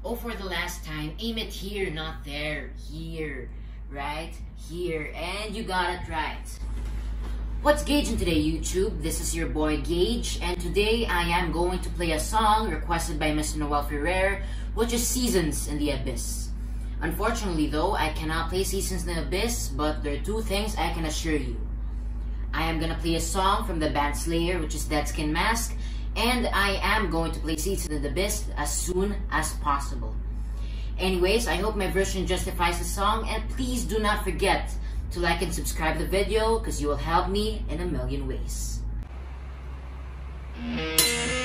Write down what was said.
Oh, for the last time, aim it here, not there. Here, right? Here, and you got it right. What's Gauging today, YouTube? This is your boy Gage, and today I am going to play a song requested by Mr. Noel Ferrer, which is Seasons in the Abyss. Unfortunately though, I cannot play Seasons in the Abyss, but there are two things I can assure you. I am gonna play a song from the band Slayer, which is Dead Skin Mask, and I am going to play Seasons in the Abyss as soon as possible. Anyways, I hope my version justifies the song, and please do not forget to like and subscribe the video because you will help me in a million ways.